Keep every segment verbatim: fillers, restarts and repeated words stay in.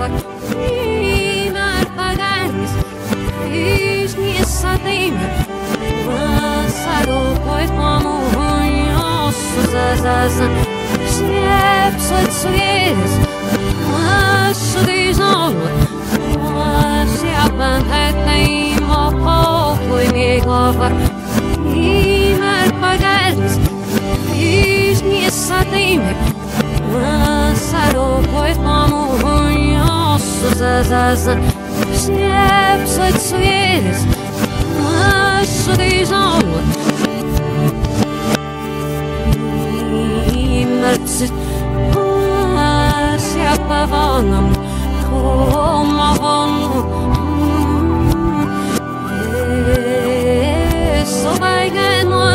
głowa i narpaganis iż nie sadejmy Pássaro poet como honioso zazaza Śnieg słońcujesz Masz dyżoły Masz ja pętę i mo pokój mi głowa i narpaganis iż nie sadejmy Pássaro poet como honioso zazaza Śnieg słońcujesz Masz dyżoły I marcy Masz ja pawonom Koma wonu So bajgenon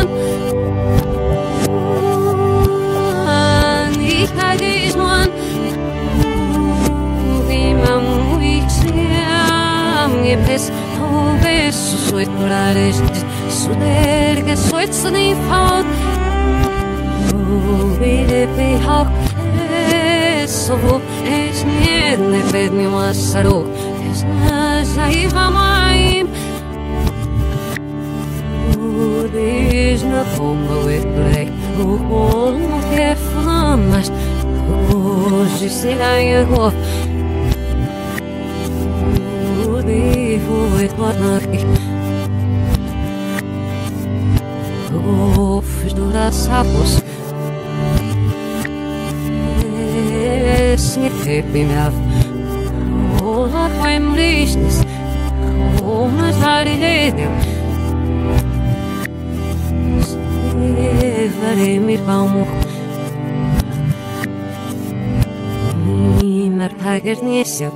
Ich hagis mon Vima muy xiam Gepes Hoge Soit morales Suder que soit sni faut Vide pe hak Eso es nierne ved mi Pássaro Es na jaiva maim Udis na pomba with break Olmo que flamas Hoje será eu vou Udi voet wat nakik Golfes do sapos Esse pepe me av Ola quem lisnes Oma varilede Vare mi palmo I mar tager nesja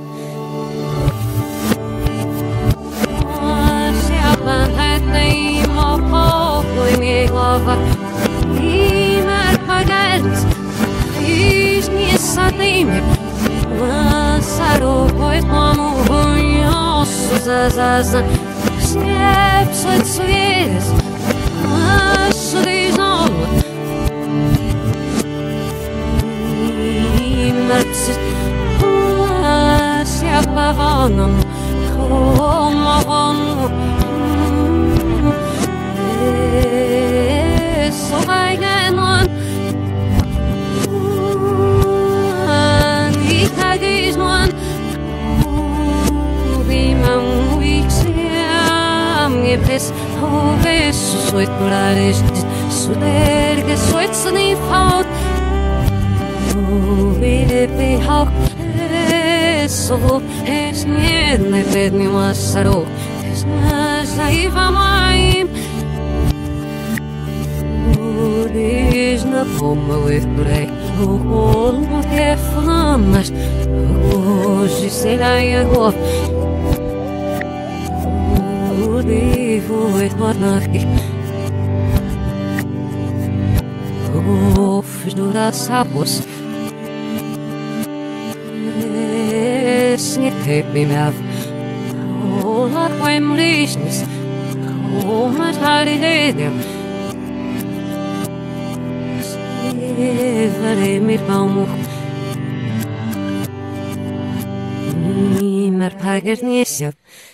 I mo pokój mi głowa I narpaganis iż nie sadejmy Pássaro poet como honioso zazaza Śnieg słońcujesz Masz dyżoły I marcy Masz ja pawonom Koma wonu So bajgenon Ich hagis mon Vima muy xiam Gepes Hoge Soit morales Suder que soit sni faut Vide pe hak Eso es nierne ved mi Pássaro Es na jaiva maim Udis na pomba with break Olmo que flamas Hoje será eu vou Udi voet wat nakik Golfes do sapos Esse pepe me av Ola quem lisnes Oma varilede Vare mi palmo I mar tager nesja